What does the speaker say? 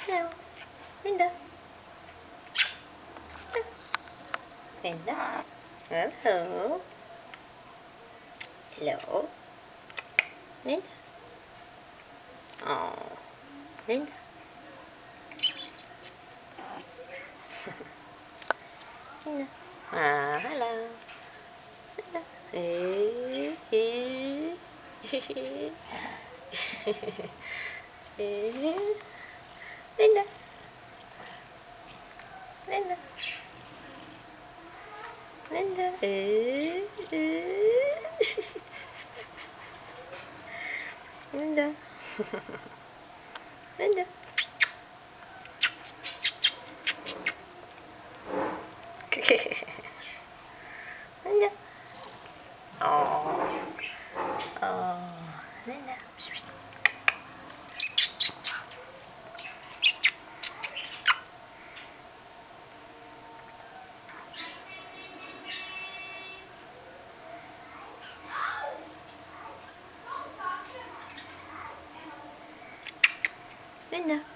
No. Linda. Linda. Hello. Hello. Linda. Oh. Linda. Linda. Ah, hello. Linda. Hey. Linda. Linda. Linda. Linda. Linda. Linda. Oh. Oh. Linda. Linda.